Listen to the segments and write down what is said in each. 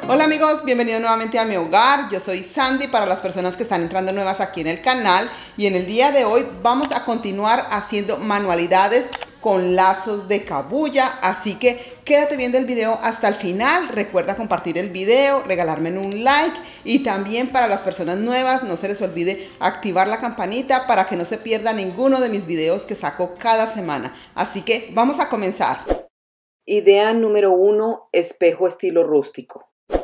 Hola amigos, bienvenidos nuevamente a mi hogar. Yo soy Sandy para las personas que están entrando nuevas aquí en el canal, y en el día de hoy vamos a continuar haciendo manualidades con lazos de cabuya, así que quédate viendo el video hasta el final. Recuerda compartir el video, regalarme un like, y también para las personas nuevas no se les olvide activar la campanita para que no se pierda ninguno de mis videos que saco cada semana. Así que vamos a comenzar. Idea número 1, espejo estilo rústico.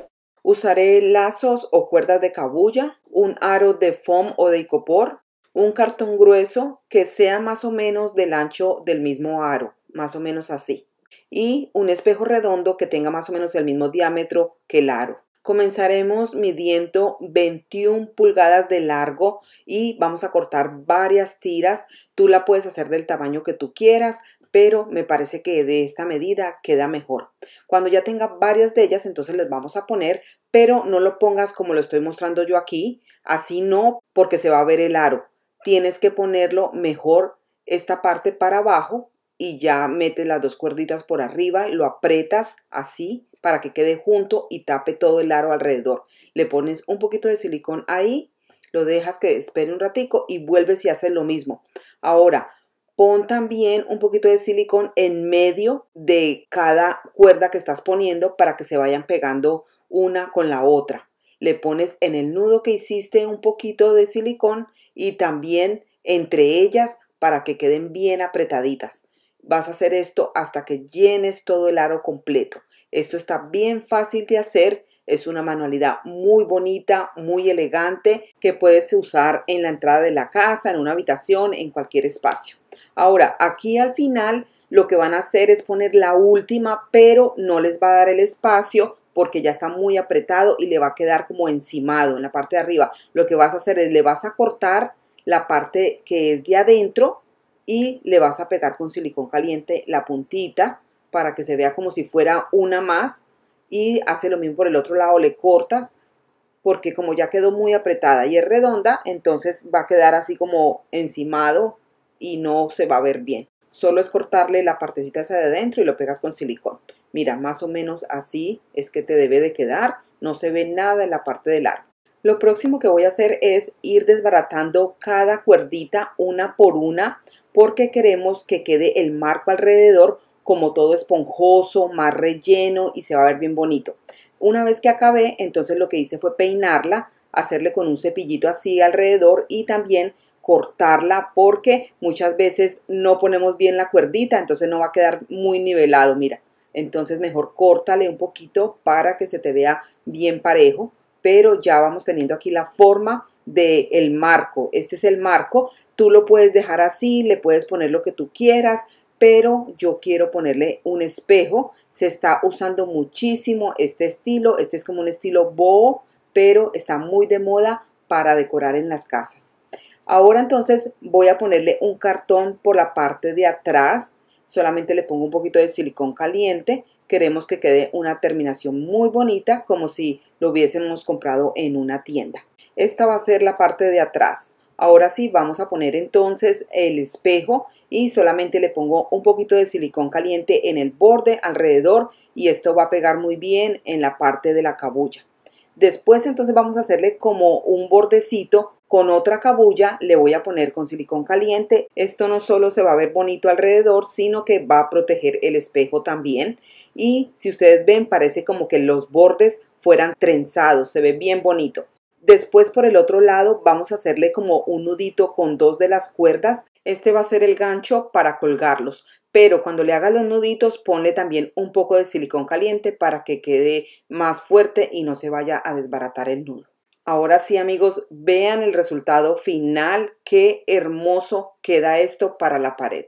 Usaré lazos o cuerdas de cabuya, un aro de foam o de icopor, un cartón grueso que sea más o menos del ancho del mismo aro, más o menos así, y un espejo redondo que tenga más o menos el mismo diámetro que el aro. Comenzaremos midiendo 21 pulgadas de largo y vamos a cortar varias tiras. Tú la puedes hacer del tamaño que tú quieras, pero me parece que de esta medida queda mejor. Cuando ya tenga varias de ellas, entonces les vamos a poner, pero no lo pongas como lo estoy mostrando yo aquí, así no, porque se va a ver el aro. Tienes que ponerlo mejor esta parte para abajo y ya metes las dos cuerditas por arriba, lo aprietas así para que quede junto y tape todo el aro alrededor. Le pones un poquito de silicón ahí, lo dejas que espere un ratico y vuelves y haces lo mismo. Ahora, pon también un poquito de silicón en medio de cada cuerda que estás poniendo para que se vayan pegando una con la otra. Le pones en el nudo que hiciste un poquito de silicón y también entre ellas para que queden bien apretaditas. Vas a hacer esto hasta que llenes todo el aro completo. Esto está bien fácil de hacer. Es una manualidad muy bonita, muy elegante, que puedes usar en la entrada de la casa, en una habitación, en cualquier espacio. Ahora, aquí al final lo que van a hacer es poner la última, pero no les va a dar el espacio porque ya está muy apretado y le va a quedar como encimado en la parte de arriba. Lo que vas a hacer es le vas a cortar la parte que es de adentro y le vas a pegar con silicón caliente la puntita para que se vea como si fuera una más, y hace lo mismo por el otro lado, le cortas porque como ya quedó muy apretada y es redonda, entonces va a quedar así como encimado y no se va a ver bien. Solo es cortarle la partecita esa de adentro y lo pegas con silicón. Mira, más o menos así es que te debe de quedar. No se ve nada en la parte del arco. Lo próximo que voy a hacer es ir desbaratando cada cuerdita una por una, porque queremos que quede el marco alrededor como todo esponjoso, más relleno, y se va a ver bien bonito. Una vez que acabé, entonces lo que hice fue peinarla, hacerle con un cepillito así alrededor y también cortarla, porque muchas veces no ponemos bien la cuerdita, entonces no va a quedar muy nivelado, mira. Entonces mejor córtale un poquito para que se te vea bien parejo, pero ya vamos teniendo aquí la forma del marco. Este es el marco, tú lo puedes dejar así, le puedes poner lo que tú quieras, pero yo quiero ponerle un espejo. Se está usando muchísimo este estilo, este es como un estilo boho, pero está muy de moda para decorar en las casas. Ahora entonces voy a ponerle un cartón por la parte de atrás, solamente le pongo un poquito de silicón caliente. Queremos que quede una terminación muy bonita, como si lo hubiésemos comprado en una tienda. Esta va a ser la parte de atrás. Ahora sí, vamos a poner entonces el espejo y solamente le pongo un poquito de silicón caliente en el borde alrededor, y esto va a pegar muy bien en la parte de la cabuya. Después entonces vamos a hacerle como un bordecito con otra cabuya, le voy a poner con silicón caliente. Esto no solo se va a ver bonito alrededor, sino que va a proteger el espejo también. Y si ustedes ven, parece como que los bordes fueran trenzados, se ve bien bonito. Después por el otro lado vamos a hacerle como un nudito con dos de las cuerdas. Este va a ser el gancho para colgarlos. Pero cuando le hagas los nuditos, ponle también un poco de silicón caliente para que quede más fuerte y no se vaya a desbaratar el nudo. Ahora sí, amigos, vean el resultado final. Qué hermoso queda esto para la pared.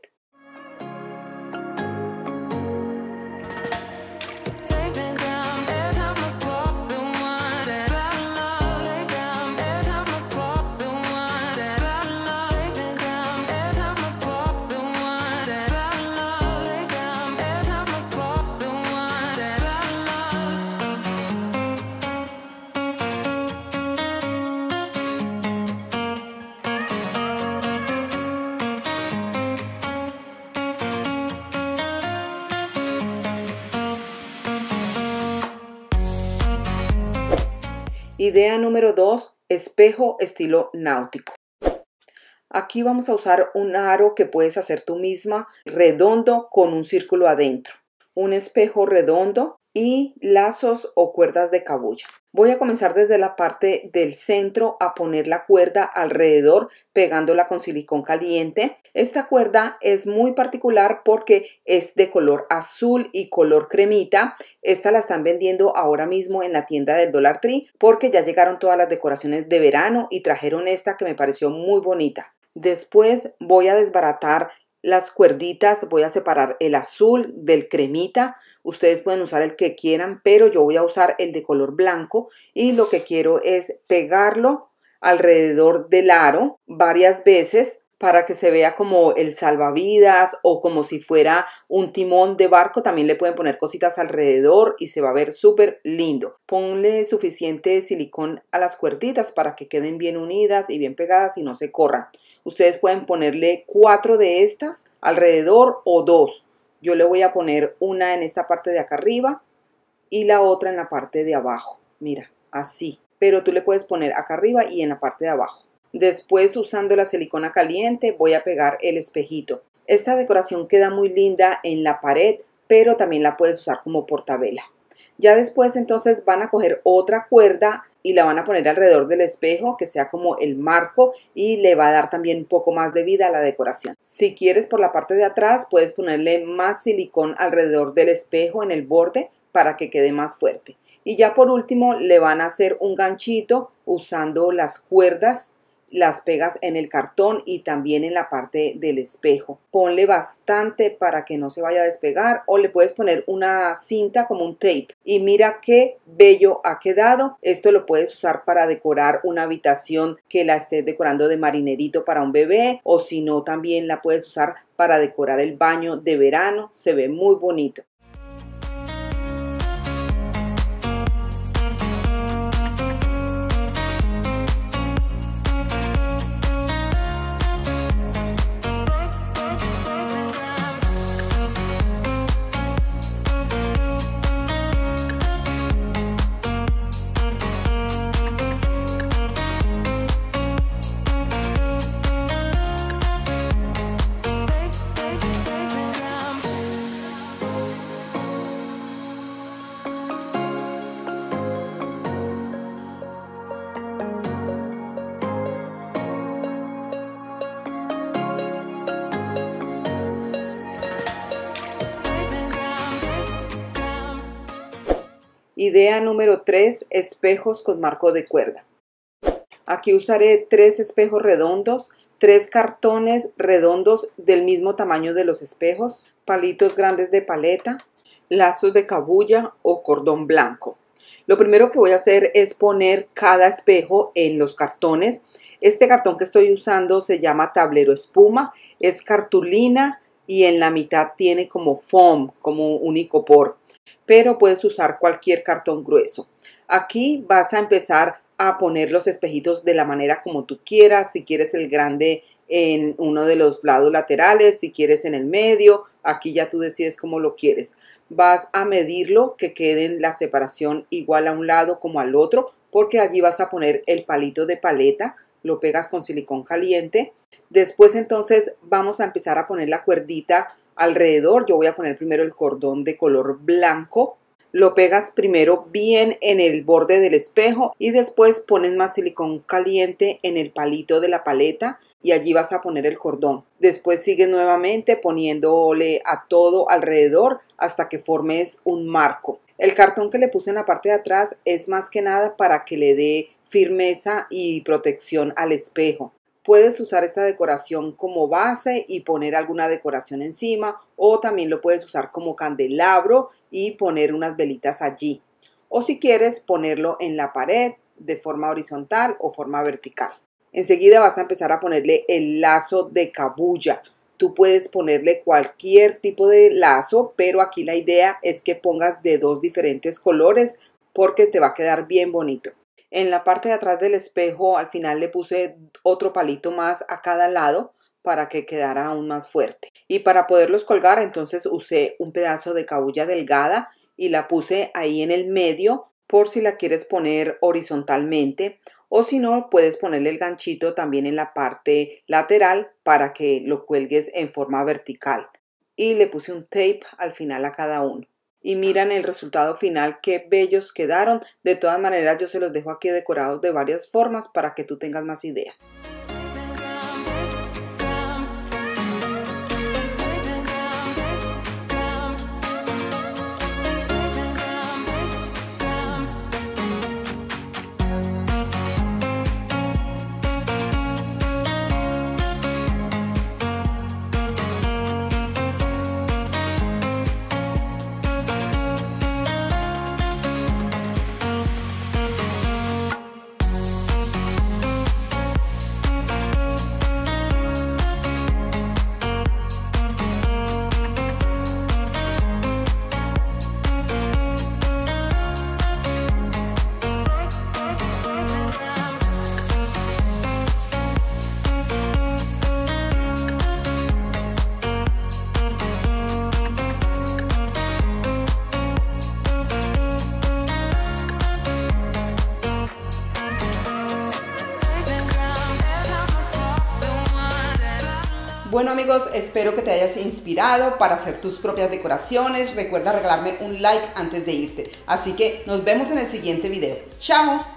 Idea número 2, espejo estilo náutico. Aquí vamos a usar un aro que puedes hacer tú misma, redondo con un círculo adentro. Un espejo redondo y lazos o cuerdas de cabuya. Voy a comenzar desde la parte del centro a poner la cuerda alrededor pegándola con silicón caliente. Esta cuerda es muy particular porque es de color azul y color cremita. Esta la están vendiendo ahora mismo en la tienda del Dollar Tree porque ya llegaron todas las decoraciones de verano y trajeron esta que me pareció muy bonita. Después voy a desbaratar las cuerditas, voy a separar el azul del cremita. Ustedes pueden usar el que quieran, pero yo voy a usar el de color blanco y lo que quiero es pegarlo alrededor del aro varias veces para que se vea como el salvavidas o como si fuera un timón de barco. También le pueden poner cositas alrededor y se va a ver súper lindo. Ponle suficiente silicón a las cuerditas para que queden bien unidas y bien pegadas y no se corran. Ustedes pueden ponerle 4 de estas alrededor o 2. Yo le voy a poner una en esta parte de acá arriba y la otra en la parte de abajo. Mira, así. Pero tú le puedes poner acá arriba y en la parte de abajo. Después, usando la silicona caliente, voy a pegar el espejito. Esta decoración queda muy linda en la pared, pero también la puedes usar como portavela. Ya después, entonces, van a coger otra cuerda y la van a poner alrededor del espejo, que sea como el marco, y le va a dar también un poco más de vida a la decoración. Si quieres, por la parte de atrás, puedes ponerle más silicón alrededor del espejo en el borde para que quede más fuerte. Y ya por último, le van a hacer un ganchito usando las cuerdas. Las pegas en el cartón y también en la parte del espejo. Ponle bastante para que no se vaya a despegar o le puedes poner una cinta como un tape. Y mira qué bello ha quedado. Esto lo puedes usar para decorar una habitación que la estés decorando de marinerito para un bebé, o si no también la puedes usar para decorar el baño de verano. Se ve muy bonito. Idea número 3, espejos con marco de cuerda. Aquí usaré 3 espejos redondos, 3 cartones redondos del mismo tamaño de los espejos, palitos grandes de paleta, lazos de cabuya o cordón blanco. Lo primero que voy a hacer es poner cada espejo en los cartones. Este cartón que estoy usando se llama tablero espuma, es cartulina y en la mitad tiene como foam, como un icopor, pero puedes usar cualquier cartón grueso. Aquí vas a empezar a poner los espejitos de la manera como tú quieras. Si quieres el grande en uno de los lados laterales, si quieres en el medio, aquí ya tú decides cómo lo quieres. Vas a medirlo, que queden la separación igual a un lado como al otro, porque allí vas a poner el palito de paleta, lo pegas con silicón caliente. Después entonces vamos a empezar a poner la cuerdita alrededor. Yo voy a poner primero el cordón de color blanco. Lo pegas primero bien en el borde del espejo y después pones más silicón caliente en el palito de la paleta y allí vas a poner el cordón. Después sigues nuevamente poniéndole a todo alrededor hasta que formes un marco. El cartón que le puse en la parte de atrás es más que nada para que le dé firmeza y protección al espejo. Puedes usar esta decoración como base y poner alguna decoración encima, o también lo puedes usar como candelabro y poner unas velitas allí. O si quieres ponerlo en la pared de forma horizontal o forma vertical. Enseguida vas a empezar a ponerle el lazo de cabuya. Tú puedes ponerle cualquier tipo de lazo, pero aquí la idea es que pongas de 2 diferentes colores porque te va a quedar bien bonito. En la parte de atrás del espejo al final le puse otro palito más a cada lado para que quedara aún más fuerte. Y para poderlos colgar entonces usé un pedazo de cabuya delgada y la puse ahí en el medio por si la quieres poner horizontalmente, o si no, puedes ponerle el ganchito también en la parte lateral para que lo cuelgues en forma vertical. Y le puse un tape al final a cada uno. Y miran el resultado final, qué bellos quedaron. De todas maneras, yo se los dejo aquí decorados de varias formas para que tú tengas más idea. Bueno amigos, espero que te hayas inspirado para hacer tus propias decoraciones. Recuerda regalarme un like antes de irte. Así que nos vemos en el siguiente video. ¡Chao!